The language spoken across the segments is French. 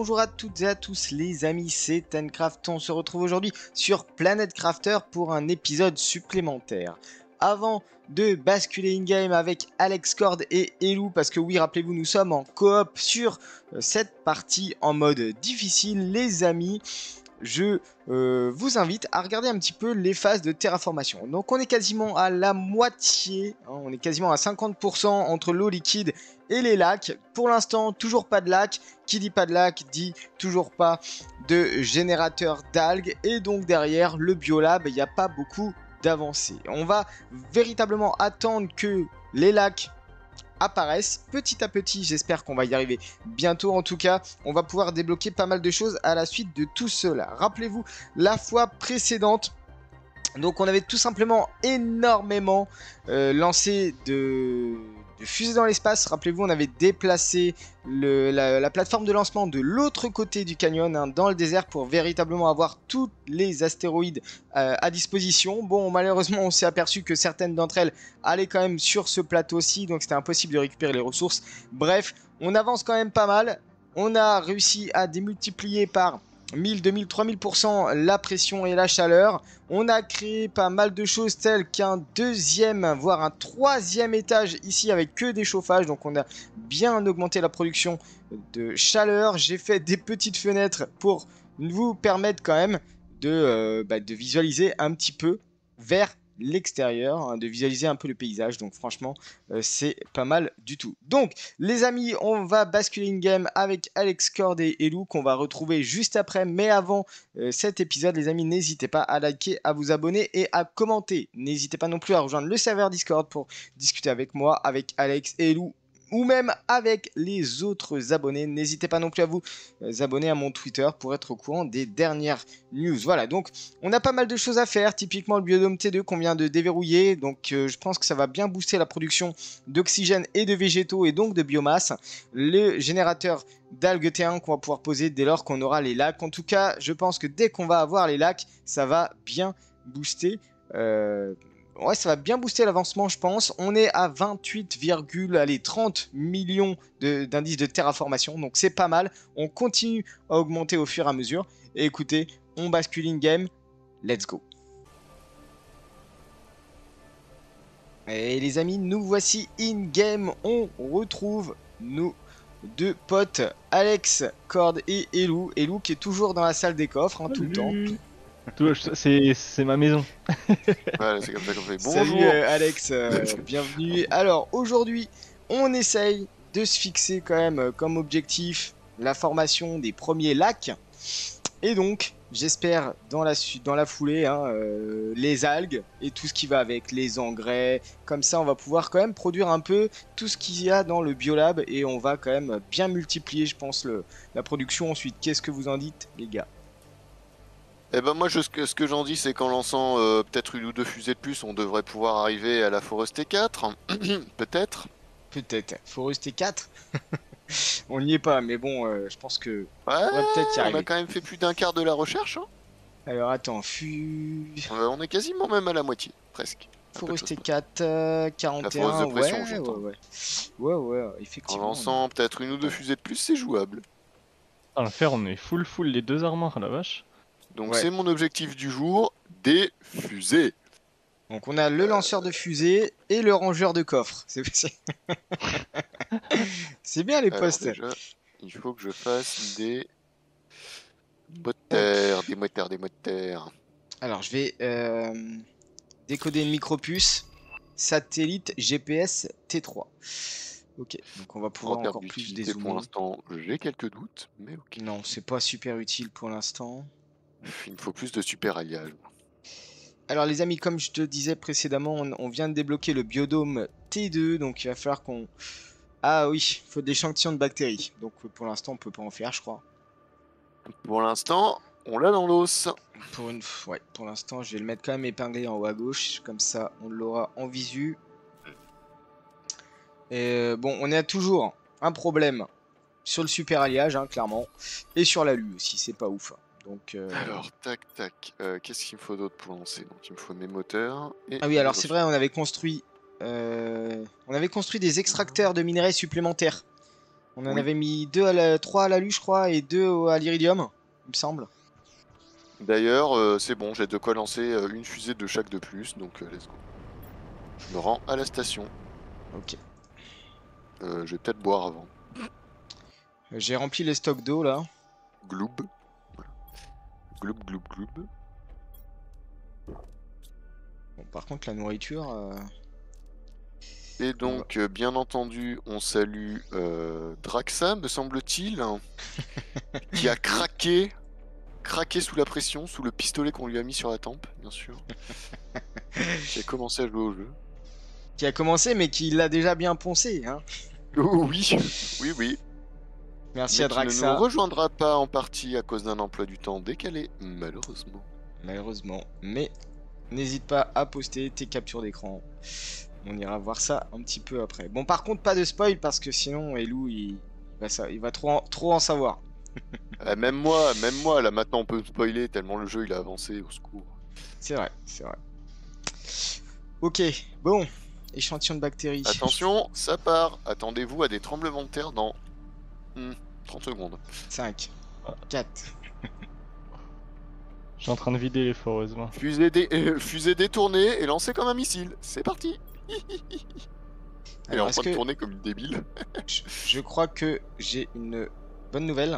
bonjour à toutes et à tous les amis, c'est Tencraft. On se retrouve aujourd'hui sur Planet Crafter pour un épisode supplémentaire. Avant de basculer in-game avec Alex Cord et Elou, parce que oui, rappelez-vous, nous sommes en coop sur cette partie en mode difficile, les amis. Je vous invite à regarder un petit peu les phases de terraformation. Donc on est quasiment à la moitié, hein, on est quasiment à 50% entre l'eau liquide et les lacs. Pour l'instant, toujours pas de lac. Qui dit pas de lac dit toujours pas de générateur d'algues. Et donc derrière le biolab, il n'y a pas beaucoup d'avancée. On va véritablement attendre que les lacs apparaissent petit à petit. J'espère qu'on va y arriver bientôt. En tout cas, on va pouvoir débloquer pas mal de choses à la suite de tout cela. Rappelez-vous, la fois précédente, donc on avait tout simplement énormément lancé de fusées dans l'espace. Rappelez-vous, on avait déplacé la plateforme de lancement de l'autre côté du canyon, hein, dans le désert, pour véritablement avoir tous les astéroïdes à disposition. Bon, malheureusement, on s'est aperçu que certaines d'entre elles allaient quand même sur ce plateau-ci, donc c'était impossible de récupérer les ressources. Bref, on avance quand même pas mal. On a réussi à démultiplier par 1000, 2000, 3000% la pression et la chaleur. On a créé pas mal de choses telles qu'un deuxième, voire un troisième étage ici avec que des chauffages. Donc on a bien augmenté la production de chaleur. J'ai fait des petites fenêtres pour vous permettre quand même de visualiser un petit peu vers l'extérieur, hein, de visualiser un peu le paysage. Donc franchement, c'est pas mal du tout. Donc les amis, on va basculer in game avec Alex Cord et Elou qu'on va retrouver juste après. Mais avant cet épisode, les amis, n'hésitez pas à liker, à vous abonner et à commenter. N'hésitez pas non plus à rejoindre le serveur Discord pour discuter avec moi, avec Alex et Elou, ou même avec les autres abonnés. N'hésitez pas non plus à vous abonner à mon Twitter pour être au courant des dernières news. Voilà, donc on a pas mal de choses à faire. Typiquement le biodôme T2 qu'on vient de déverrouiller. Donc je pense que ça va bien booster la production d'oxygène et de végétaux et donc de biomasse. Le générateur d'algues T1 qu'on va pouvoir poser dès lors qu'on aura les lacs. En tout cas, je pense que dès qu'on va avoir les lacs, ça va bien booster. Ouais, ça va bien booster l'avancement, je pense. On est à 28,30 millions d'indices de terraformation, donc c'est pas mal. On continue à augmenter au fur et à mesure. Et écoutez, on bascule in-game. Let's go. Et les amis, nous voici in-game. On retrouve nos deux potes, Alex, Cord et Elou. Elou qui est toujours dans la salle des coffres, hein, tout le temps. C'est ma maison. Ouais, c'est comme ça qu'on fait. Salut Bonjour. Alex, bienvenue. Alors aujourd'hui, on essaye de se fixer quand même comme objectif la formation des premiers lacs. Et donc, j'espère dans la foulée, hein, les algues et tout ce qui va avec, les engrais. Comme ça, on va pouvoir quand même produire un peu tout ce qu'il y a dans le biolab. Et on va quand même bien multiplier, je pense, la production ensuite. Qu'est-ce que vous en dites, les gars ? Eh ben moi, ce que j'en dis, c'est qu'en lançant peut-être une ou deux fusées de plus, on devrait pouvoir arriver à la Forest 4. Peut-être. Peut-être. Forest 4 on n'y est pas, mais bon, je pense que Ouais, on va peut-être y on arriver. a quand même fait plus d'un quart de la recherche. Hein. Alors attends, On est quasiment même à la moitié, presque. Forest 4, 41, La force de pression, j'entends. Ouais, En effectivement. lançant peut-être une ou deux fusées de plus, c'est jouable. À le faire, on est full les deux armoires, la vache. Donc Ouais. c'est mon objectif du jour, des fusées. Donc on a le lanceur de fusée et le rangeur de coffre. C'est bien les Alors postes. déjà, il faut que je fasse des moteurs. Alors je vais décoder une micropuce satellite GPS T3. Ok, donc on va pouvoir En termes encore plus d'utilité, pour dézoomer. l'instant, j'ai quelques doutes, mais ok. Non, c'est pas super utile pour l'instant. Il me faut plus de super alliage. Alors les amis, comme je te disais précédemment, on vient de débloquer le biodôme T2, donc il va falloir qu'on... Ah oui, il faut des échantillons de bactéries. Donc pour l'instant, on peut pas en faire, je crois. Pour l'instant, on l'a dans l'os. Ouais, pour l'instant, je vais le mettre quand même épinglé en haut à gauche, comme ça, on l'aura en visu. Et bon, on a toujours un problème sur le super alliage, hein, clairement, et sur la lue aussi, c'est pas ouf. Donc, Alors, tac. Qu'est-ce qu'il me faut d'autre pour lancer? Donc, il me faut mes moteurs. Et ah oui, alors c'est vrai, on avait construit des extracteurs de minerais supplémentaires. On en Oui. avait mis 3 à l'alu, je crois, et 2 à l'iridium, il me semble. D'ailleurs, c'est bon, j'ai de quoi lancer une fusée de chaque de plus, donc let's go. Je me rends à la station. Ok. Je vais peut-être boire avant. J'ai rempli les stocks d'eau là. Gloob. Voilà. Gloob, gloob, gloob. Bon, par contre, la nourriture. Et donc, bien entendu, on salue Draxa, me semble-t-il, hein, qui a craqué sous la pression, sous le pistolet qu'on lui a mis sur la tempe, bien sûr. Qui a commencé à jouer au jeu. Qui a commencé, mais qui l'a déjà bien poncé. Hein. Oh, oui, oui, oui. Merci Mais à qui ne nous Draxa. rejoindra pas en partie à cause d'un emploi du temps décalé, malheureusement. Malheureusement. Mais n'hésite pas à poster tes captures d'écran. On ira voir ça un petit peu après. Bon, par contre, pas de spoil parce que sinon, Elou, il va trop en savoir. Même moi, là maintenant on peut spoiler tellement le jeu il a avancé, au secours. C'est vrai, c'est vrai. Ok, bon. Échantillon de bactéries. Attention, ça part. Attendez-vous à des tremblements de terre dans 30 secondes. 5, 4. Je suis en train de vider les foreuses, moi. Fusée détournée et lancée comme un missile. C'est parti. Elle est Alors, en est-ce train de que tourner comme une débile. je crois que j'ai une bonne nouvelle.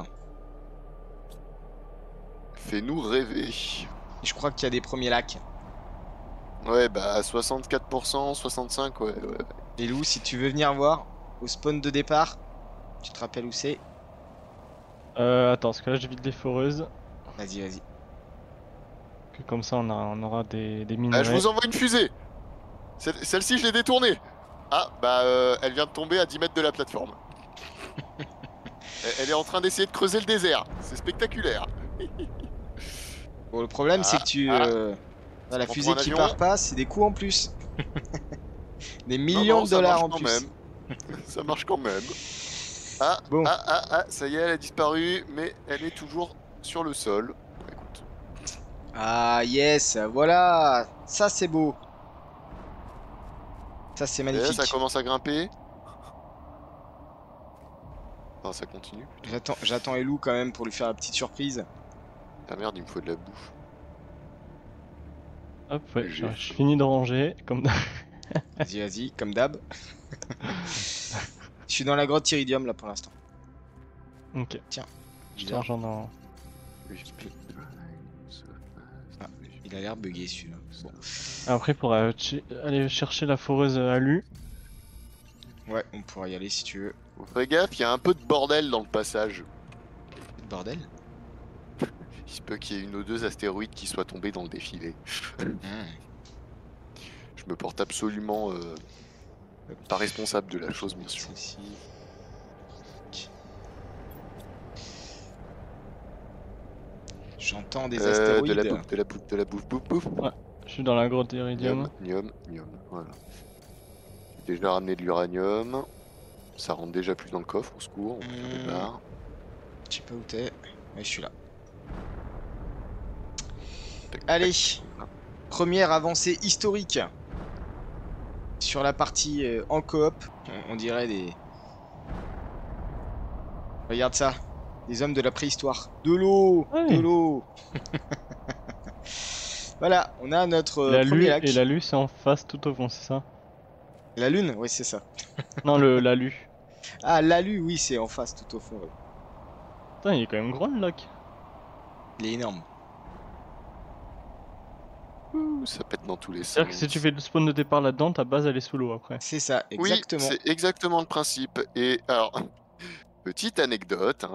Fais-nous rêver. Je crois qu'il y a des premiers lacs. Ouais, bah 64%, 65%, ouais. Elou, si tu veux venir voir, au spawn de départ, tu te rappelles où c'est? Attends, parce que là je vide les foreuses. Vas-y, vas-y. Que comme ça on aura des Ah, minerais. je vous envoie une fusée. Celle-ci, je l'ai détournée. Ah, bah elle vient de tomber à 10 mètres de la plateforme. Elle est en train d'essayer de creuser le désert. C'est spectaculaire. Bon, le problème, c'est que la prend fusée pour un qui avion. part pas, c'est des coûts en plus. Des Non, millions non, de ça dollars marche en quand plus. même. Ça marche quand même. Ah, Bon. ça y est, elle a disparu, mais elle est toujours sur le sol. Écoute. Ah, yes, voilà. Ça, c'est beau. Ça, c'est Et là, magnifique. ça commence à grimper. Enfin, ça continue. J'attends Elou quand même pour lui faire la petite surprise. Ah merde, il me faut de la bouffe. Hop, ouais, J'ai je finis de ranger, comme Vas-y, vas-y, comme d'hab. Je suis dans la grotte Iridium là pour l'instant. Ok. Tiens. Je te rejoins dans... Ah, il a l'air bugué celui-là. Bon. Après pour aller chercher la foreuse alu. Ouais, on pourra y aller si tu veux. Fais gaffe, il y a un peu de bordel dans le passage. Bordel. Il se peut qu'il y ait une ou deux astéroïdes qui soient tombés dans le défilé. Je me porte absolument pas responsable de la chose, bien sûr. Celle-ci. J'entends des astéroïdes. De la bouffe. Ouais, je suis dans la grotte d'Iridium. Nium, voilà. J'ai déjà ramené de l'uranium. Ça rentre déjà plus dans le coffre, au secours. On peut faire des barres. Je sais pas où t'es. Ouais, je suis là. Tac, Allez, tac. première avancée historique sur la partie en coop. On dirait des... Regarde ça, des hommes de la préhistoire. De l'eau, Ouais. de l'eau. Voilà, on a notre L'alu premier lac. et l'alu c'est en face tout au fond, c'est ça? La lune, oui c'est ça. Non, l'alu. Ah, l'alu, oui c'est en face tout au fond. Ouais. Putain, il est quand même grand le lac. Il est énorme. Ouh, ça pète dans tous les sens. C'est-à-dire que si tu fais le spawn de départ là-dedans, ta base elle est sous l'eau après. C'est ça, exactement. Oui, c'est exactement le principe. Et alors, petite anecdote.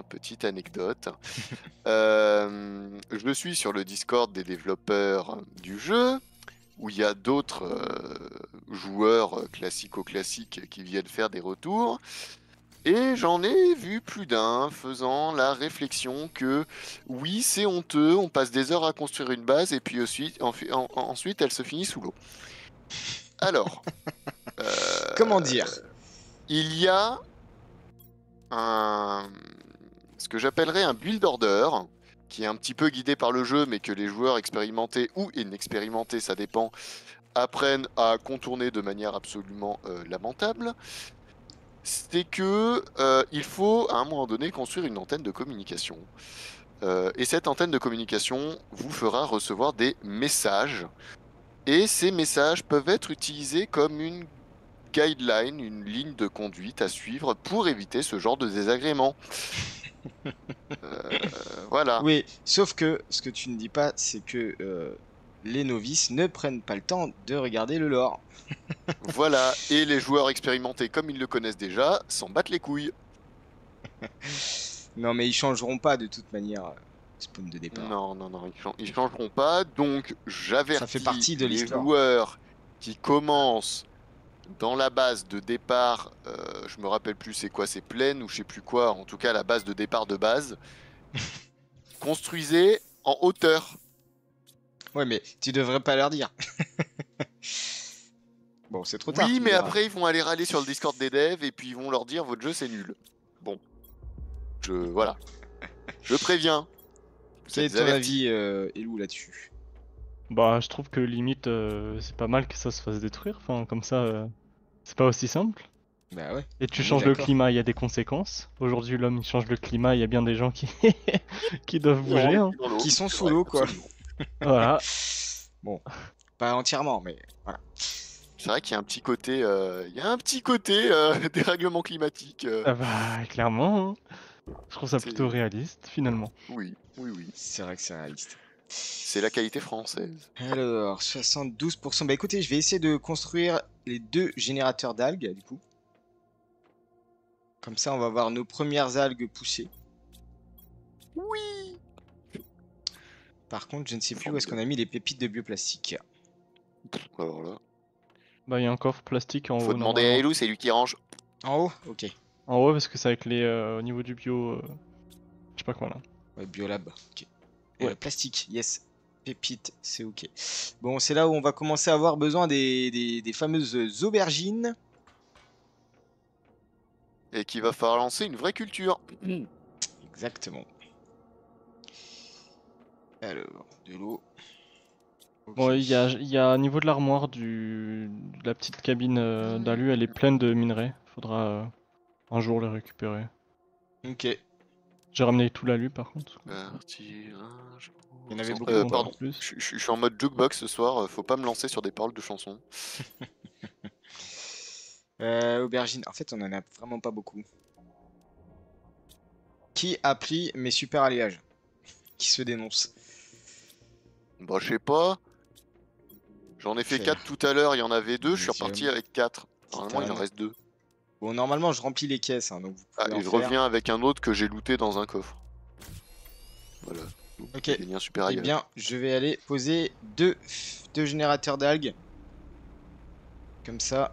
Je suis sur le Discord des développeurs du jeu, où il y a d'autres joueurs classico-classiques qui viennent faire des retours. Et j'en ai vu plus d'un faisant la réflexion que oui, c'est honteux, on passe des heures à construire une base et puis ensuite elle se finit sous l'eau. Alors, Comment dire? il y a ce que j'appellerais un build order qui est un petit peu guidé par le jeu, mais que les joueurs expérimentés ou inexpérimentés, ça dépend, apprennent à contourner de manière absolument lamentable. c'est que il faut à un moment donné construire une antenne de communication. Et cette antenne de communication vous fera recevoir des messages. Et ces messages peuvent être utilisés comme une guideline, une ligne de conduite à suivre pour éviter ce genre de désagréments. Voilà. Oui, sauf que ce que tu ne dis pas, c'est que les novices ne prennent pas le temps de regarder le lore. Voilà. Et les joueurs expérimentés, comme ils le connaissent déjà, s'en battent les couilles. Non, mais ils changeront pas de toute manière spawn de départ. Non, non, non, ils changeront pas. Donc, Ça fait partie j'avertis de les l'histoire. joueurs qui commencent dans la base de départ. Je me rappelle plus c'est quoi, c'est plaine ou je sais plus quoi. En tout cas, la base de départ de base. Construisez en hauteur. Ouais, mais tu devrais pas leur dire. Bon, c'est trop tard. Oui, tu me mais diras. après, ils vont aller râler sur le Discord des devs et puis ils vont leur dire votre jeu c'est nul. Bon. Voilà. Je préviens. Vous Quel est êtes ton avertis. avis, Elou, là-dessus? Bah, je trouve que limite, c'est pas mal que ça se fasse détruire. Enfin, comme ça, c'est pas aussi simple. Bah ouais. Et tu On est changes le d'accord. climat, il y a des conséquences. Aujourd'hui, l'homme, il change le climat, il y a bien des gens qui, qui doivent bouger. Hein. Dans l'eau, Qui sont c'est sous vrai, l'eau, quoi. absolument. Voilà. Bon, pas entièrement, mais voilà. C'est vrai qu'il y a un petit côté, dérèglement climatique. Ah bah, clairement. Hein. Je trouve ça C'est- plutôt réaliste, finalement. Oui, oui, oui. C'est vrai que c'est réaliste. C'est la qualité française. Alors, 72%. Bah écoutez, je vais essayer de construire les 2 générateurs d'algues, du coup. Comme ça, on va voir nos premières algues pousser. Oui. Par contre, je ne sais plus où est-ce qu'on a mis les pépites de bioplastique. Alors là, Bah, il y a un coffre plastique en faut haut, demander à normalement. Elou, c'est lui qui range. En haut? Ok. En haut, parce que c'est avec les. Au niveau du bio. Je sais pas quoi là. Ouais, biolab. Ok. Ouais. Plastique, yes. Pépites, c'est ok. Bon, c'est là où on va commencer à avoir besoin des fameuses aubergines. Et qu'il va falloir lancer une vraie culture. Exactement. Alors, de l'eau. Ok. Bon, il y a au niveau de l'armoire de la petite cabine d'alu, elle est pleine de minerais. Faudra un jour les récupérer. Ok. J'ai ramené tout l'alu par contre. Partirage. Il y en avait beaucoup, Bon, Pardon, en plus. je suis en mode jukebox ce soir, faut pas me lancer sur des paroles de chansons. Aubergines. En fait, on en a vraiment pas beaucoup. Qui a pris mes super alliages? Qui se dénonce? Bah, je sais pas. J'en ai fait Fer. 4 tout à l'heure, il y en avait 2, je suis Magnésium. reparti avec 4. Normalement, il en Titane. reste 2. Bon, normalement, je remplis les caisses, hein, donc vous Ah, pouvez et en je faire. reviens avec un autre que j'ai looté dans un coffre. Voilà. Donc, Ok. j'ai gagné un super Eh alliage. bien, je vais aller poser deux générateurs d'algues. Comme ça.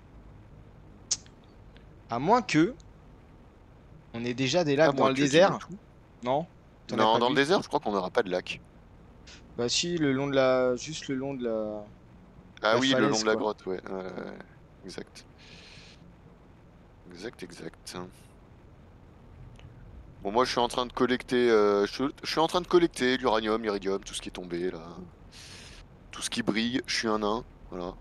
À moins que on ait déjà des Ah, lacs dans moi, le que désert. dis-le tout. Non? T'en as Non, pas dans vu le désert, je crois qu'on n'aura pas de lac. Bah si, le long de la... Juste le long de la... Ah La oui, le falaise, long de la quoi. grotte, ouais. Exact. Exact. Bon, moi, je suis en train de collecter, je suis en train de collecter l'uranium, l'iridium, tout ce qui est tombé là, tout ce qui brille. Je suis un nain, voilà.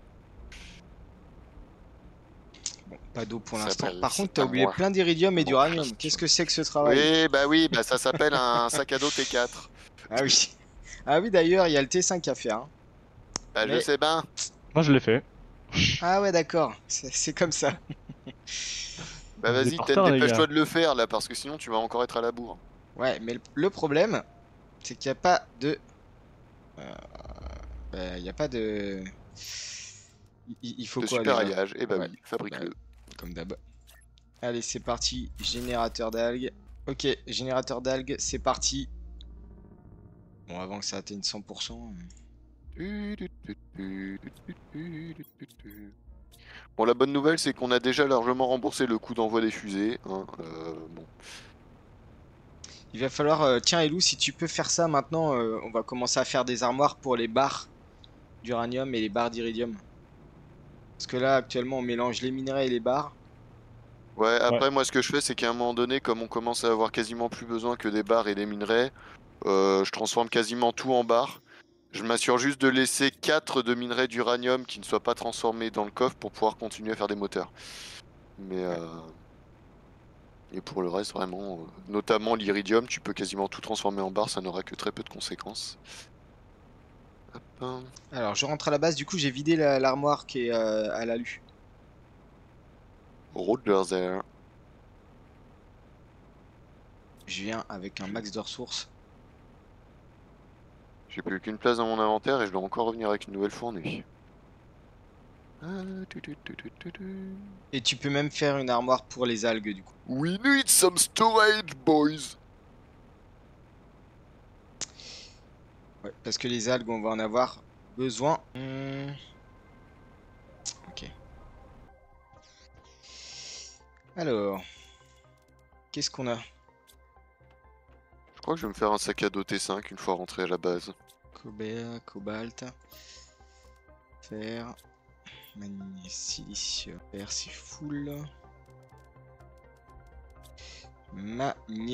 Bon, pas d'eau pour Ça l'instant. s'appelle- Par contre, c'est t'as à oublié moi. plein d'iridium et Bon, d'uranium. question. Qu'est-ce que c'est que ce travail? Oui, bah ça s'appelle un sac à dos T4. Ah oui. Ah oui, d'ailleurs, il y a le T5 à faire, hein. Bah, je Mais- sais ben. Moi je l'ai fait. Ah ouais, d'accord. C'est comme ça. Bah, Vous êtes vas-y, en retard, les dépêche-toi gars. de le faire là, parce que sinon tu vas encore être à la bourre. Ouais, mais le problème, c'est qu'il n'y a pas de... il n'y a pas de... Il faut De quoi super déjà? alliage, et bah Ouais, oui, fabrique-le. bah, comme d'hab. Allez, c'est parti. Générateur d'algues. Ok, générateur d'algues, c'est parti. Bon, avant que ça atteigne 100%. Bon, la bonne nouvelle, c'est qu'on a déjà largement remboursé le coût d'envoi des fusées. Hein, bon. Il va falloir... tiens, Elou, si tu peux faire ça maintenant, on va commencer à faire des armoires pour les barres d'uranium et les barres d'iridium. Parce que là, actuellement, on mélange les minerais et les barres. Ouais, après, moi, ce que je fais, c'est qu'à un moment donné, comme on commence à avoir quasiment plus besoin que des barres et des minerais, je transforme quasiment tout en barres. Je m'assure juste de laisser 4 de minerais d'uranium qui ne soient pas transformés dans le coffre pour pouvoir continuer à faire des moteurs. Mais et pour le reste, vraiment, notamment l'iridium, tu peux quasiment tout transformer en barre, ça n'aura que très peu de conséquences. Hop, hein. Alors, je rentre à la base. Du coup, j'ai vidé l'armoire qui est à l'alu. Roger there. Je viens avec un max de ressources. J'ai plus qu'une place dans mon inventaire et je dois encore revenir avec une nouvelle fournie. Et tu peux même faire une armoire pour les algues, du coup. We need some storage, boys. Ouais, parce que les algues, on va en avoir besoin. Ok. Alors, qu'est-ce qu'on a? Je crois que je vais me faire un sac à dos T5 une fois rentré à la base. Cobalt, fer, silicium, fer c'est full. Magnésium.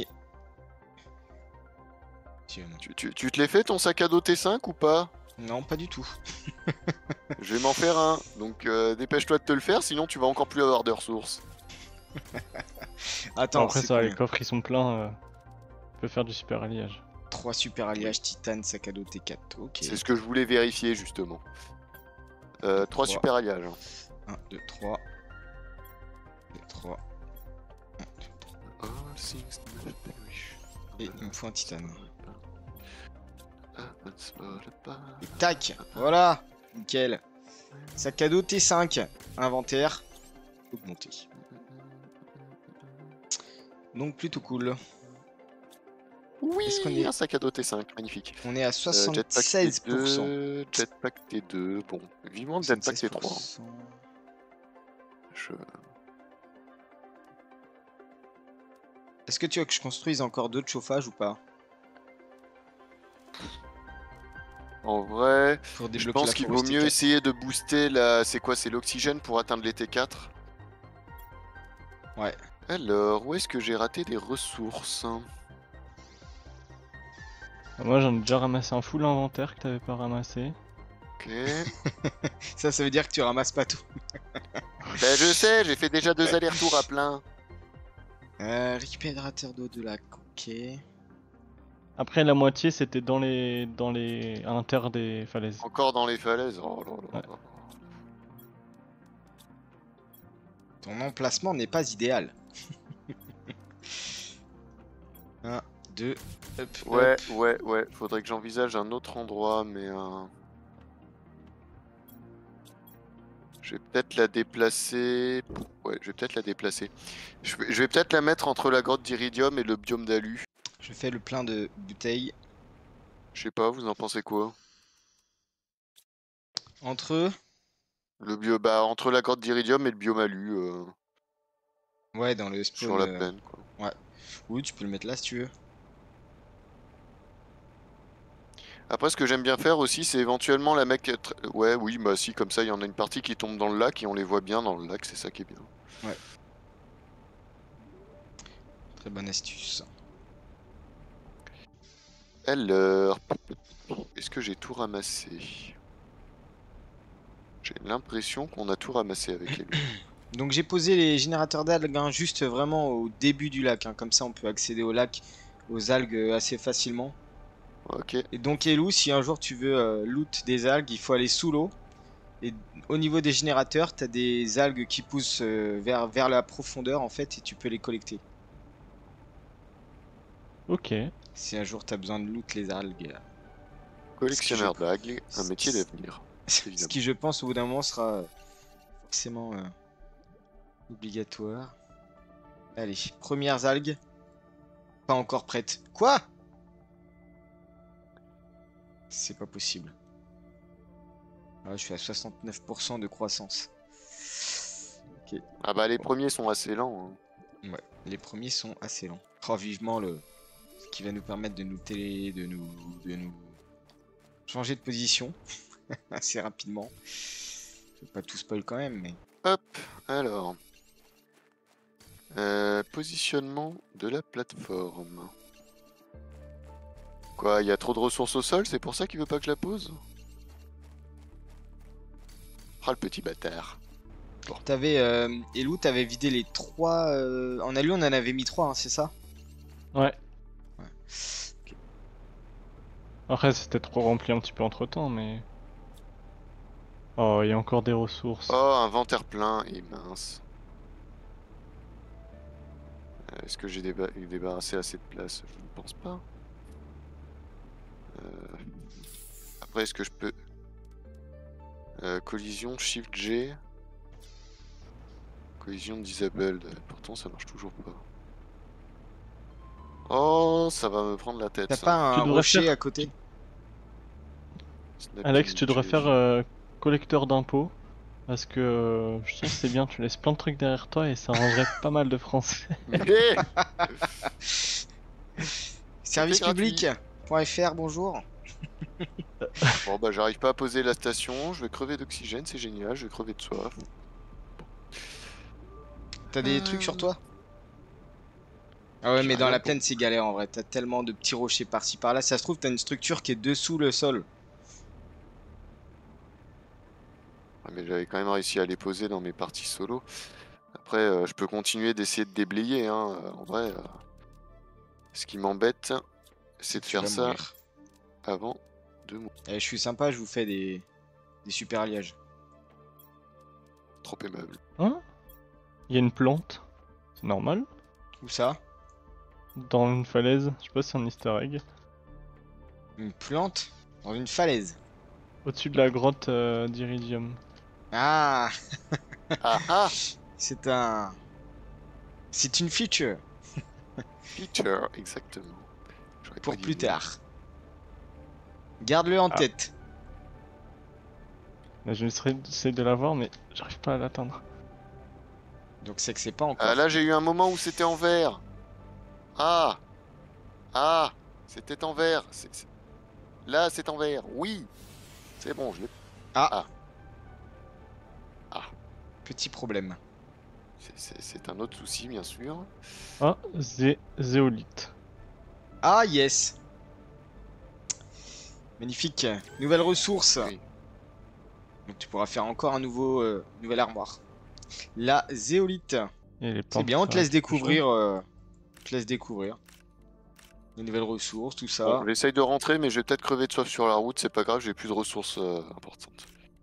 Tu te l'es fait ton sac à dos T5 ou pas? Non, pas du tout. Je vais m'en faire un, donc dépêche-toi de te le faire, sinon tu vas encore plus avoir de ressources. Attends, Après, c'est ça, les combien? coffres ils sont pleins. On peut faire du super alliage. 3 super alliages titane, sac à dos T4. Ok. C'est ce que je voulais vérifier justement. 3 Trois. super alliages. 1, 2, 3. 2, 3. Et il me faut un titane. Et tac, voilà, nickel. Sac à dos T5, inventaire augmenté. Donc plutôt cool. Oui, Est-ce qu'on est... un sac à dos T5, magnifique. On est à Jetpack 76%. T2, Jetpack T2, bon, vivement le Jetpack T3. 76%. Est-ce que tu veux que je construise encore d'autres chauffages ou pas? En vrai, Pour je débloquer pense la qu'il vaut forest mieux T4. essayer de booster la... C'est quoi? C'est l'oxygène pour atteindre les T4? Ouais. Alors, où est-ce que j'ai raté des ressources? Moi, j'en ai déjà ramassé un full inventaire que t'avais pas ramassé. Ok. Ça veut dire que tu ramasses pas tout. Ben je sais, j'ai fait déjà 2 allers-retours à plein. Récupérateur d'eau de lac, ok. Après, la moitié c'était dans les à l'intérieur des falaises. Encore dans les falaises. Oh là là Ouais. là. Ton emplacement n'est pas idéal. 1, 2, hop, Ouais, hop. ouais. Faudrait que j'envisage un autre endroit, mais je vais peut-être la déplacer. Ouais, je vais peut-être la déplacer. Je vais peut-être la mettre entre la grotte d'Iridium et le biome d'Alu. Je fais le plein de bouteilles. Je sais pas, vous en pensez quoi? Entre eux. Bah, entre la grotte d'Iridium et le biome Alu, Ouais, dans le spawn. sur la plaine, quoi. Ouais. Oui, tu peux le mettre là si tu veux. Après, ce que j'aime bien faire aussi, c'est éventuellement la mec. Ouais, oui, bah si, comme ça, il y en a une partie qui tombe dans le lac et on les voit bien dans le lac, c'est ça qui est bien. Ouais. Très bonne astuce. Alors, est-ce que j'ai tout ramassé? J'ai l'impression qu'on a tout ramassé avec elle. Donc j'ai posé les générateurs d'algues hein, juste vraiment au début du lac. Hein. Comme ça, on peut accéder au lac, aux algues assez facilement. Ok. Et donc Elou, si un jour tu veux loot des algues, il faut aller sous l'eau. Et au niveau des générateurs, t'as des algues qui poussent vers la profondeur en fait et tu peux les collecter. Ok. Si un jour t'as besoin de loot les algues. Collectionneur d'algues, un métier d'avenir. Ce qui je pense au bout d'un moment sera forcément obligatoire. Allez, premières algues. Pas encore prêtes. Quoi? C'est pas possible. Ah, je suis à 69% de croissance. Ok. Ah bah les premiers sont assez lents. Hein. Ouais, les premiers sont assez lents. Oh, vivement ce qui va nous permettre de nous de nous changer de position assez rapidement. Je vais pas tout spoil quand même, mais. Hop, alors. Positionnement de la plateforme. Quoi, il y a trop de ressources au sol, c'est pour ça qu'il veut pas que je la pose? Ah, le petit bâtard. porte. T'avais, Elou, t'avais vidé les 3. En alu, on en avait mis 3, hein, c'est ça? Ouais. Ouais. Après, c'était trop rempli un petit peu entre temps, mais. Oh, il y a encore des ressources. Oh, inventaire plein et mince. Est-ce que j'ai débarrassé assez de place? Je ne pense pas. Après, est-ce que je peux... collision, Shift G. Collision disabled. Pourtant, ça marche toujours pas. Oh, ça va me prendre la tête. T'as ça. pas un devrais rocher faire- à côté? Snapping Alex, tu devrais G. faire collecteur d'impôts. Parce que je trouve que c'est bien, tu laisses plein de trucs derrière toi et ça arrangerait pas mal de Français. Mais Service gratuit. public.fr, bonjour. Bon, bah, j'arrive pas à poser la station. Je vais crever d'oxygène, c'est génial. Je vais crever de soif. T'as des trucs sur toi? Ah ouais, J'ai mais dans rien la pour- plaine, c'est galère en vrai. T'as tellement de petits rochers par-ci par-là. Ça se trouve, t'as une structure qui est dessous le sol. Ah, mais j'avais quand même réussi à les poser dans mes parties solo. Après, je peux continuer d'essayer de déblayer. Hein. En vrai, ce qui m'embête, c'est de Tu faire vas ça mourir. avant de mourir. Eh, je suis sympa, je vous fais des super alliages. Trop aimable. Hein? Il y a une plante. C'est normal. Où ça? Dans une falaise. Je sais pas si c'est un easter egg. Une plante? Dans une falaise. Au-dessus de la grotte d'Iridium. Ah, Ah ah! c'est un... C'est une feature Feature, exactement. J'aurais pour pas dit plus mieux. tard. Garde-le en Ah. tête. Là, je vais essayer de la voir, mais j'arrive pas à l'atteindre. Donc c'est que c'est pas encore. Ah, là, j'ai eu un moment où c'était en vert. Ah! Ah! C'était en vert. Là, c'est en vert. Oui! C'est bon, je l'ai. Petit problème. C'est un autre souci, bien sûr. Ah, zéolite. Ah yes. Magnifique. Nouvelle ressource. Oui. Donc tu pourras faire encore un nouvelle armoire. La zéolite. Et les C'est plantes, bien, on te ça laisse reste plus chaud. découvrir. On te laisse découvrir. Les nouvelles ressources, tout ça. Bon, j'essaye de rentrer, mais je vais peut-être crever de soif sur la route. C'est pas grave, j'ai plus de ressources importantes.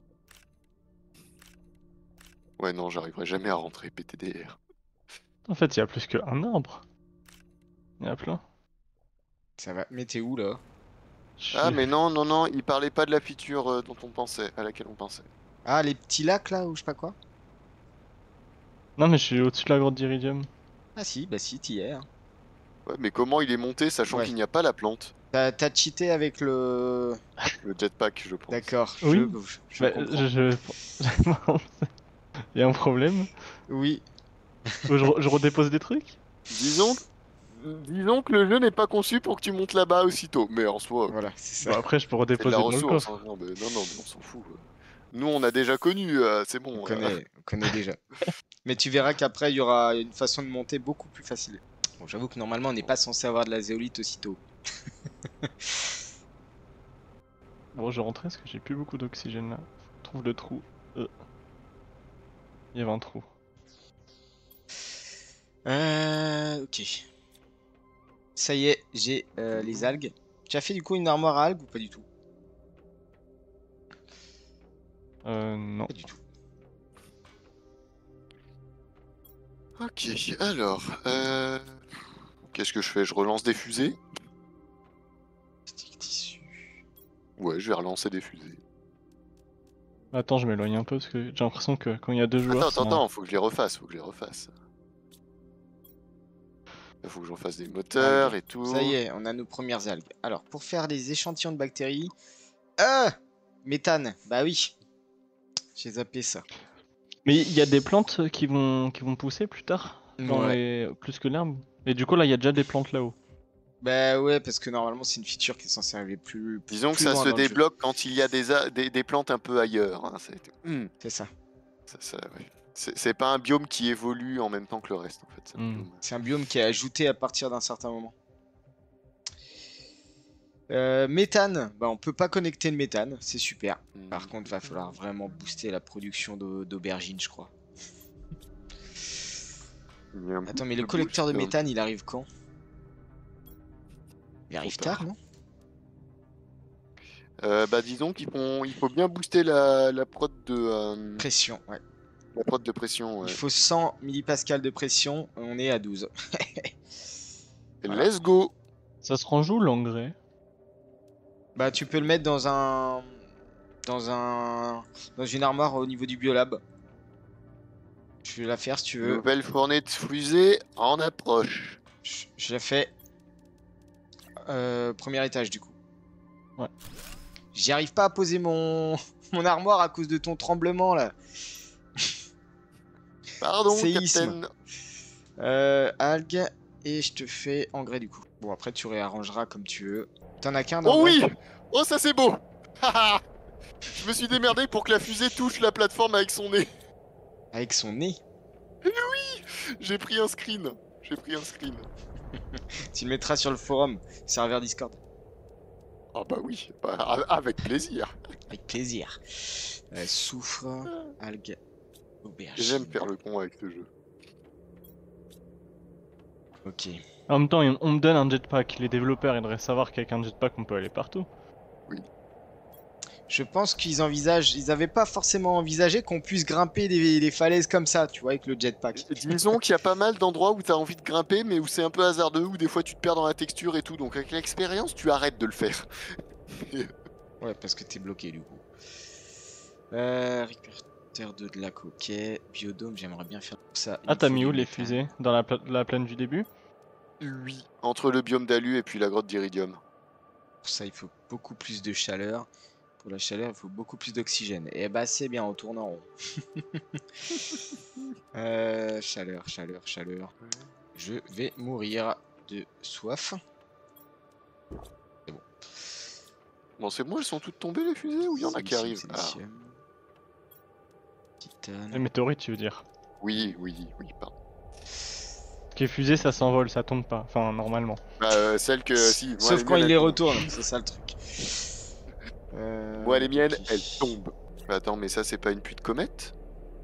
Ouais, non, j'arriverai jamais à rentrer, PTDR. En fait, il y a plus qu'un arbre. Il y en a plein. Ça va. Mais t'es où là? Ah, mais non, non, non, il parlait pas de la feature dont on pensait, à laquelle on pensait. Ah, les petits lacs là, ou je sais pas quoi? Non, mais je suis au-dessus de la grotte d'Iridium. Ah si, bah si, t'y es. Hein. Ouais, mais comment il est monté, sachant Ouais. qu'il n'y a pas la plante? T'as cheaté avec le... Le jetpack, je pense. D'accord, Oui. je Bah, comprends. Il y a un problème. Oui. Je redépose des trucs. Disons que le jeu n'est pas conçu pour que tu montes là-bas aussitôt. Mais en soi, Voilà, c'est Bon, ça. après, je peux c'est de redéposer la dans le ressource. coffre. Hein. Non, mais on s'en fout. Nous, on a déjà connu, c'est bon. On connaît déjà. Mais tu verras qu'après, il y aura une façon de monter beaucoup plus facile. Bon, j'avoue que normalement, on n'est pas censé avoir de la zéolite aussitôt. Bon, je rentrais parce que j'ai plus beaucoup d'oxygène là. Trouve le trou. Il y avait un trou. Ok. Ça y est, j'ai les algues. Tu as fait du coup une armoire à algues ou pas du tout? Non. Pas du tout. Ok, alors. Qu'est-ce que je fais? Je relance des fusées? Stick tissu. Ouais, je vais relancer des fusées. Attends, je m'éloigne un peu parce que j'ai l'impression que quand il y a deux joueurs. Attends, faut que je les refasse, Il faut que j'en fasse des moteurs Algues. et tout. Ça y est, on a nos premières algues. Alors, pour faire des échantillons de bactéries... Méthane. Bah oui. J'ai zappé ça. Mais il y a des plantes qui vont pousser plus tard, Ouais. plus que l'herbe. Et du coup là, il y a déjà des plantes là-haut. Bah ouais, parce que normalement, c'est une feature qui est censée arriver plus Disons que plus ça loin se dans le jeu. débloque quand il y a des plantes un peu ailleurs. Hein. C'est ça. Ouais. C'est pas un biome qui évolue en même temps que le reste en fait. C'est un biome. C'est un biome qui est ajouté à partir d'un certain moment. Méthane, bah on peut pas connecter le méthane, c'est super. Par contre, va falloir vraiment booster la production d'aubergines, je crois. Il y a un Attends, mais peu le collecteur de boost, méthane, il arrive quand? Il arrive tard. tard, non? Bah disons il faut bien booster la prod Pression, ouais. de pression. Il Ouais. faut 100 millipascals de pression, on est à 12. Voilà. Let's go. Ça se range où l'engrais? Bah, tu peux le mettre dans une armoire au niveau du biolab. Je vais la faire si tu veux. Nouvelle fournée de fusée en approche. Je la fais. Premier étage du coup. Ouais. J'y arrive pas à poser mon armoire à cause de ton tremblement là. Pardon, Séisme. capitaine. Algues et je te fais engrais du coup. Bon après tu réarrangeras comme tu veux. T'en as qu'un Oh d'engrais? oui. Oh ça c'est beau. Haha. Je me suis démerdé pour que la fusée touche la plateforme avec son nez. Avec son nez. J'ai pris un screen. Tu le mettras sur le forum, serveur Discord. Ah bah oui, bah, avec plaisir. Avec plaisir. Soufre, algues, aubergine. J'aime faire le con avec ce jeu. Ok. En même temps, on me donne un jetpack. Les développeurs, ils devraient savoir qu'avec un jetpack, on peut aller partout. Je pense qu'ils envisagent, ils avaient pas forcément envisagé qu'on puisse grimper les falaises comme ça, tu vois, avec le jetpack. Disons qu'il y a pas mal d'endroits où t'as envie de grimper, mais où c'est un peu hasardeux, où des fois tu te perds dans la texture et tout. Donc avec l'expérience, tu arrêtes de le faire. Ouais, parce que t'es bloqué du coup. Récupérateur de lac, ok. Biodôme, j'aimerais bien faire ça. Il Ah, me t'as faut mis du où les méthane. fusées? Dans la plaine du début? Oui. Entre le biome d'Alu et puis la grotte d'Iridium. Pour ça, il faut beaucoup plus de chaleur. Pour la chaleur, il faut beaucoup plus d'oxygène. Et bah, c'est bien, on tourne en rond. Chaleur. Je vais mourir de soif. Bon, c'est bon, elles sont toutes tombées les fusées ou il y en a qui arrivent? Silicium. Les Titane. météorites, tu veux dire. Oui, pardon. Ce qui est fusée, ça s'envole, ça tombe pas. Enfin, normalement. Bah, celle que si. moi, Sauf les quand miennes, il elles les tombent. retourne, c'est ça le truc. Moi, les miennes, Ok. elles tombent. Attends, mais ça, c'est pas une pluie de comète?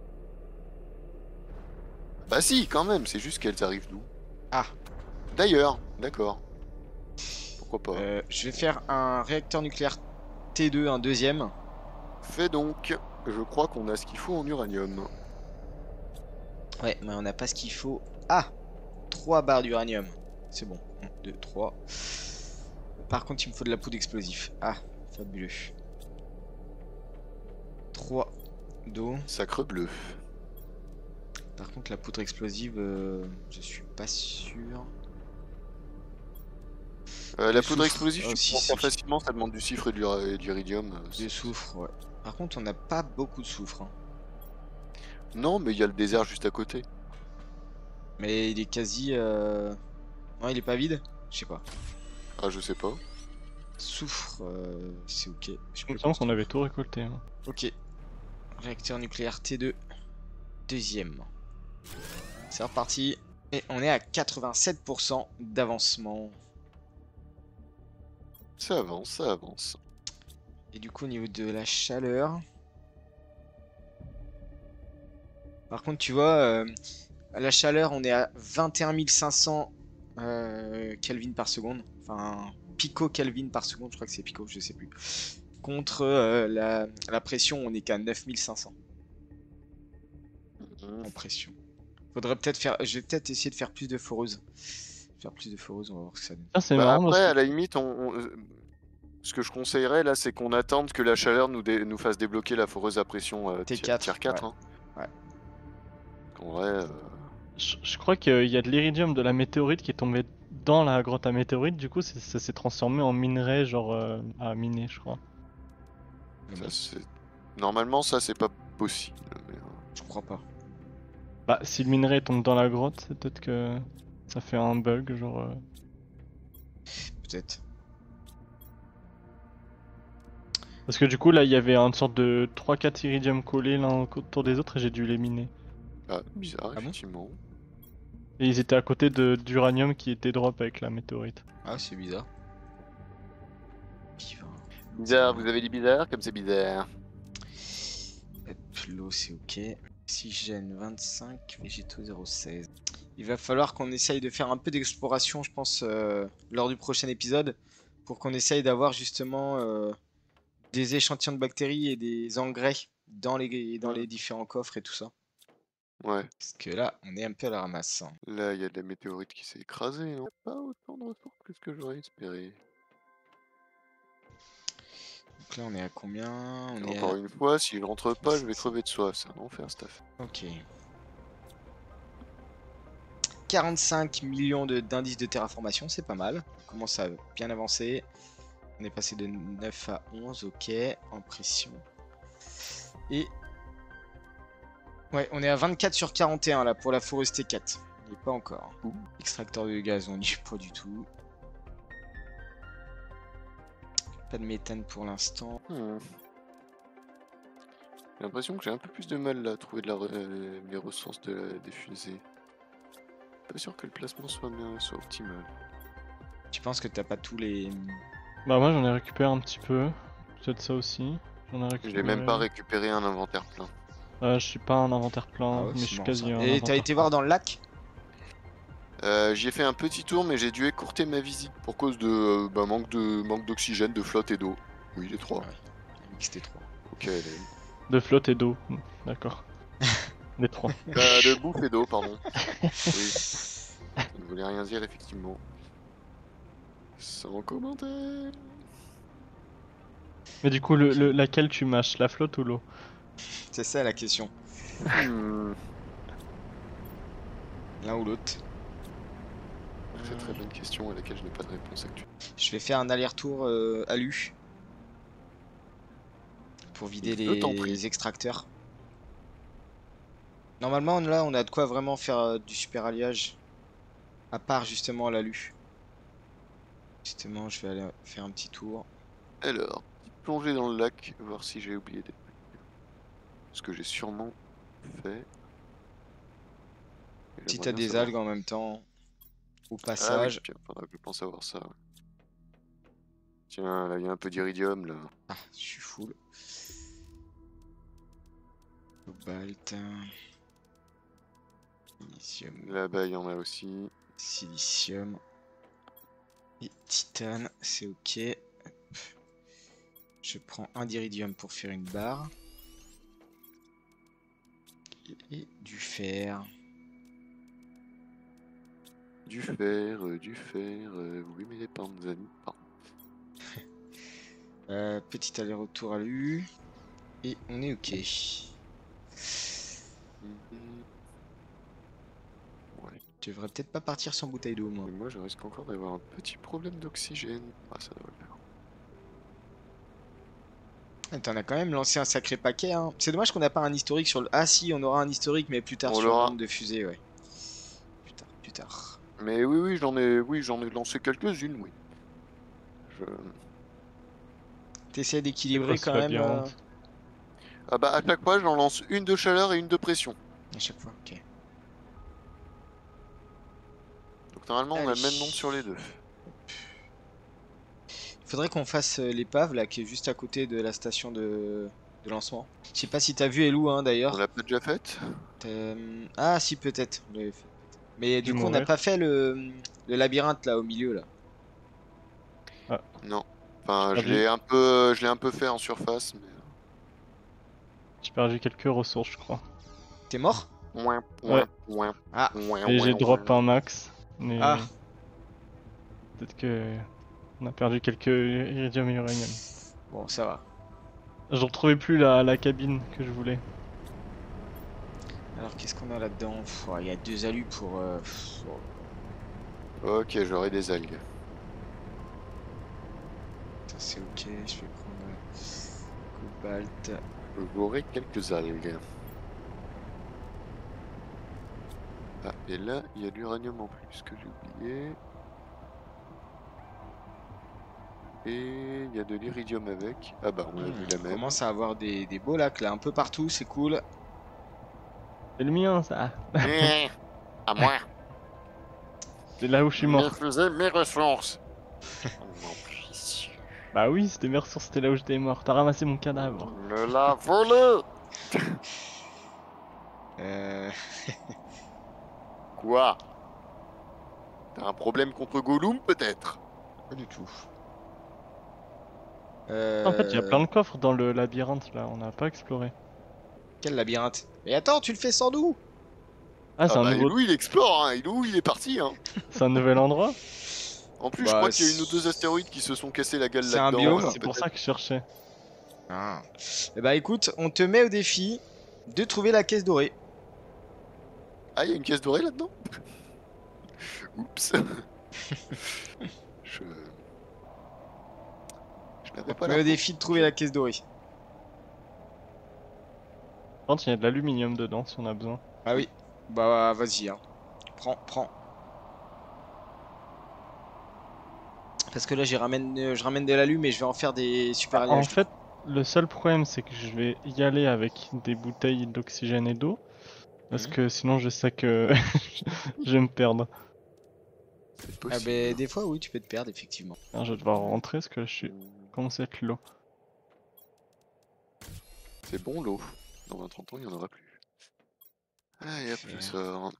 Bah si, quand même, c'est juste qu'elles arrivent d'où? Ah. D'ailleurs, d'accord. Pourquoi pas. Je vais faire un réacteur nucléaire T2, un deuxième. Fais donc. Je crois qu'on a ce qu'il faut en uranium. Ouais, mais on n'a pas ce qu'il faut. Ah, 3 barres d'uranium. C'est bon. 1, 2, 3. Par contre, il me faut de la poudre explosive. Ah, fabuleux. 3 d'eau. Sacre bleu. Par contre, la poudre explosive, je suis pas sûr. La Du poudre soufre. explosive, Oh, tu si, peux en faire si. facilement, ça demande du soufre et et de l'iridium. De soufre, ouais. Par contre, on n'a pas beaucoup de soufre. Hein. Non, mais il y a le désert juste à côté. Mais il est quasi... Non, il est pas vide? Je sais pas. Ah, je sais pas. Soufre, c'est ok. Je Il peux me semble qu'on avait tout récolté. Hein. Ok. Réacteur nucléaire T2. Deuxième. C'est reparti. Et on est à 87% d'avancement. Ça avance, ça avance. Et du coup, au niveau de la chaleur... Par contre, tu vois, la chaleur, on est à 21 500 Kelvin par seconde. Enfin, pico Kelvin par seconde, je crois que c'est pico, je sais plus. Contre la pression, on est qu'à 9500 en pression. Faudrait peut-être faire... Je vais peut-être essayer de faire plus de foreuses. Faire plus de foreuses, on va voir ce que ça donne. Ah, c'est Bah, marrant après, parce à la limite, ce que je conseillerais là, c'est qu'on attende que la chaleur nous fasse débloquer la foreuse à pression T4, tier 4. ouais. Hein. Ouais. En vrai, je crois qu'il y a de l'iridium de la météorite qui est tombé dans la grotte à météorite. Du coup, ça s'est transformé en minerai, genre à miner, je crois. normalement, ça, c'est pas possible. Mais, Je crois pas. Bah, si le minerai tombe dans la grotte, c'est peut-être que ça fait un bug, genre. Peut-être. Parce que du coup, là, il y avait une sorte de 3-4 iridium collés l'un autour des autres et j'ai dû les miner. Ah, bizarre, Ah bon effectivement. Et ils étaient à côté d'uranium qui était drop avec la météorite. Ah, c'est bizarre. Bizarre, vous avez dit bizarre comme c'est bizarre. L'eau, c'est ok. Oxygène 25, végétaux 0,16. Il va falloir qu'on essaye de faire un peu d'exploration, je pense, lors du prochain épisode, pour qu'on essaye d'avoir justement des échantillons de bactéries et des engrais dans les différents coffres et tout ça. Ouais. Parce que là, on est un peu à la ramasse, hein. Là, il y a de la météorite qui s'est écrasée. Hein. Pas autant de ressources que ce que j'aurais espéré. Donc là, on est à combien? On Et est encore à... une fois, si je rentre pas, je vais crever de soif. C'est un enfer, cette affaire. Ok. 45 millions d'indices de terraformation, c'est pas mal. On commence à bien avancer. On est passé de 9 à 11, ok, en pression. Et... ouais, on est à 24 sur 41 là pour la foresterie 4. On n'y est pas encore. Ouh. Extracteur de gaz, on n'y est pas du tout. Pas de méthane pour l'instant. J'ai l'impression que j'ai un peu plus de mal là, à trouver les ressources des fusées. Pas sûr que le placement soit optimal. Tu penses que t'as pas tous les... Bah moi j'en ai récupéré un petit peu. Peut-être ça aussi. J'en ai J'ai récupéré. même pas récupéré un inventaire plein. Je suis pas un inventaire plein, Ah ouais, mais c'est je suis marrant, quasi ça. un Et t'as inventaire été plein. voir dans le lac? J'y ai fait un petit tour, mais j'ai dû écourter ma visite pour cause de manque d'oxygène, de flotte et d'eau. Oui, les trois. Ouais, c'était 3. Ok, les... De flotte et d'eau. D'accord. Les trois. de bouffe et d'eau, pardon. Oui, ça ne voulait rien dire, effectivement. Sans commentaire. Mais du coup, laquelle tu mâches, la flotte ou l'eau? C'est ça la question. Hmm, L'un ou l'autre. Très très bonne question à laquelle je n'ai pas de réponse actuelle. Je vais faire un aller-retour à Lu. Pour vider Je t'en prie. les extracteurs. Normalement là on a de quoi vraiment faire du super alliage. À part justement la Lu. Justement je vais aller faire un petit tour. Alors, petite plongée dans le lac, voir si j'ai oublié des trucs. Ce que j'ai sûrement fait. Et Si j'aimerais t'as bien des savoir. algues en même temps. Au Ah oui, passage. tiens, faudra que je pense à voir ça. Tiens, là, il y a un peu d'iridium, là. Ah, je suis full. Cobalt. Silicium. Là-bas, il y en a aussi. Silicium. Et titane, c'est ok. Hop. Je prends un d'iridium pour faire une barre. Et du fer. Du fer, oui, mais les panzani. Petit aller-retour à Lu. Et on est ok. Ouais. Je devrais peut-être pas partir sans bouteille d'eau, moi. Mais moi, je risque encore d'avoir un petit problème d'oxygène. Ah, ça devrait le faire. T'en as quand même lancé un sacré paquet, hein. C'est dommage qu'on n'a pas un historique sur le... Ah si, on aura un historique, mais plus tard On sur le l'aura. nombre de fusées, ouais. Plus tard. Mais oui, j'en ai lancé quelques-unes, oui. T'essaies d'équilibrer C'est quand quoi, même labyrinthe Ah bah, à chaque fois, j'en lance une de chaleur et une de pression. à chaque fois, ok. Donc normalement, on a le Allez. même nombre sur les deux. Faudrait qu'on fasse l'épave là qui est juste à côté de la station de lancement. Je sais pas si t'as vu Elou hein On d'ailleurs. l'a pas déjà faite? Ah si peut-être. On l'avait fait. Mais du Dû coup on n'a mourir. pas fait le labyrinthe là au milieu là. Non. Enfin, J'ai je l'ai un peu fait en surface, mais... J'ai perdu quelques ressources, je crois. T'es mort? Ouais. Ah. Et j'ai drop un max. Mais Ah. peut-être que on a perdu quelques iridium et uranium. Bon ça va. Je retrouvais plus la cabine que je voulais. Alors qu'est-ce qu'on a là-dedans? Il y a 2 alus pour... Ok, j'aurai des algues. C'est ok, je vais prendre cobalt. J'aurai quelques algues. Ah, et là, il y a de l'uranium en plus que j'ai oublié. Et il y a de l'iridium avec. Ah bah, on a vu la On même. commence à avoir des beaux lacs là un peu partout, c'est cool. C'est le mien, ça. À moi. C'est là où je suis mort. Je faisais mes ressources. Bah oui, c'était mes ressources, c'était là où j'étais mort. T'as ramassé mon cadavre. Me l'a volé. Euh... Quoi? T'as un problème contre Gollum, peut-être? Pas du tout. En fait, il y a plein de coffres dans le labyrinthe là, on n'a pas exploré. Quel labyrinthe? Mais attends, tu le fais sans nous! Ah, c'est Ah un bah, nouveau. Ilou, il explore, hein. Ilou, il est parti, hein. C'est un nouvel endroit? En plus, je Bah, crois qu'il y a une ou deux astéroïdes qui se sont cassés la gueule c'est un là-dedans. biome. C'est pour ça que je cherchais. Ah. Eh bah écoute, on te met au défi de trouver la caisse dorée. Ah, il y a une caisse dorée là-dedans? Oups. Je n'avais On pas te met la au défi de trouver la caisse dorée. Par contre, il y a de l'aluminium dedans si on a besoin. Ah oui. Bah vas-y, hein. Prends. Parce que là, je ramène de l'alu, mais je vais en faire des super En alliages. fait, le seul problème c'est que je vais y aller avec des bouteilles d'oxygène et d'eau. Parce Mhm. que sinon je sais que je vais me perdre. C'est Ah possible. bah des fois, oui, tu peux te perdre, effectivement. Alors, je vais devoir rentrer parce que je suis commence à être low. C'est bon l'eau. Dans 20-30 ans, il n'y en aura plus. Allez hop, je sors.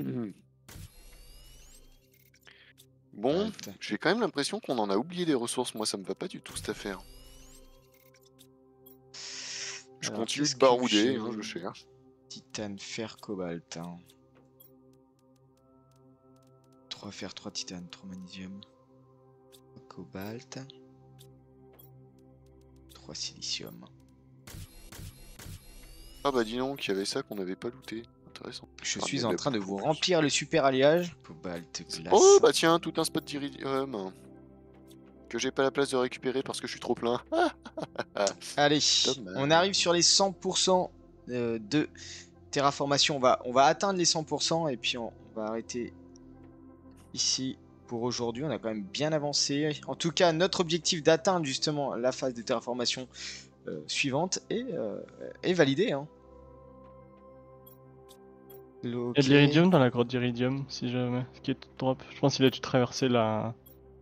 Bon, Halt. j'ai quand même l'impression qu'on en a oublié des ressources. Moi, ça me va pas du tout cette affaire. Je Alors, continue qu'est-ce de que barouder, j'ai hein, je cherche. Titane, fer, cobalt. 3 fer, 3 titane, 3 magnésium. 3 cobalt. 3 silicium. Ah bah dis donc, il y avait ça qu'on n'avait pas looté. Intéressant. Je Ah, suis mais en le train de vous plus. remplir le super alliage. Cobalt, glace. Oh bah tiens, tout un spot d'iridium. Que j'ai pas la place de récupérer parce que je suis trop plein. Allez, Dommage. on arrive sur les 100% de terraformation. On va atteindre les 100% et puis on va arrêter ici pour aujourd'hui. On a quand même bien avancé. En tout cas, notre objectif d'atteindre justement la phase de terraformation suivante est validé. Hein. Il y a Ok. de l'iridium dans la grotte d'iridium si jamais. Ce qui est tout drop. Je pense qu'il a dû traverser la.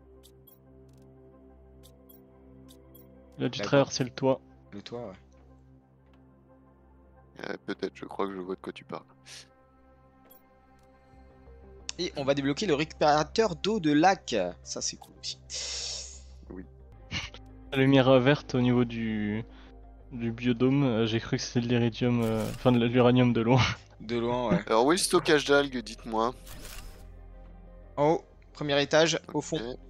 Il a dû D'accord. traverser le toit. Le toit, ouais. Peut-être, je crois que je vois de quoi tu parles. Et on va débloquer le récupérateur d'eau de lac. Ça, c'est cool aussi. La lumière verte au niveau du biodôme, j'ai cru que c'était de l'iridium, enfin de l'uranium de loin. De loin, ouais. Alors où est le stockage d'algues, dites-moi. En haut, premier étage, au fond. Ok.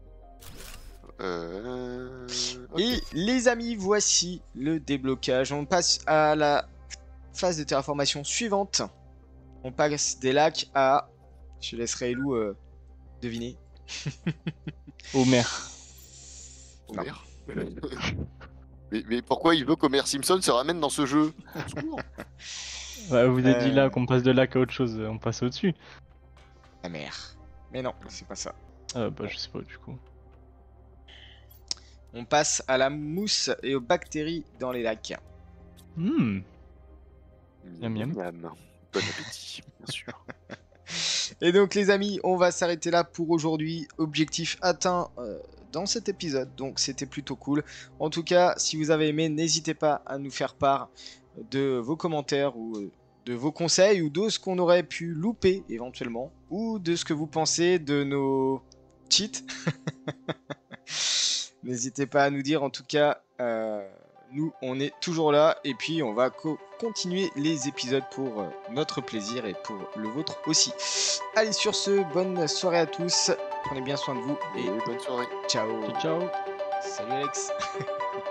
Ok. Et les amis, voici le déblocage. On passe à la phase de terraformation suivante. On passe des lacs à... Je laisserai Elou deviner. Homer. Non. Homer. Mais pourquoi il veut qu'Homer Simpson se ramène dans ce jeu? Au secours. Bah, vous avez dit là Euh. qu'on passe de lac à autre chose, on passe au-dessus. La mer. Mais non, c'est pas ça. Bah je sais pas du coup. On passe à la mousse et aux bactéries dans les lacs. Miam, miam. Miam. Bon appétit, bien sûr. Et donc les amis, on va s'arrêter là pour aujourd'hui. Objectif atteint dans cet épisode, donc c'était plutôt cool. En tout cas, si vous avez aimé, n'hésitez pas à nous faire part de vos commentaires ou de vos conseils ou de ce qu'on aurait pu louper éventuellement ou de ce que vous pensez de nos cheats. N'hésitez pas à nous dire, en tout cas, nous on est toujours là et puis on va continuer les épisodes pour notre plaisir et pour le vôtre aussi. Allez, sur ce, bonne soirée à tous, prenez bien soin de vous et Et bonne soirée. ciao. Ciao ciao. Salut Alex.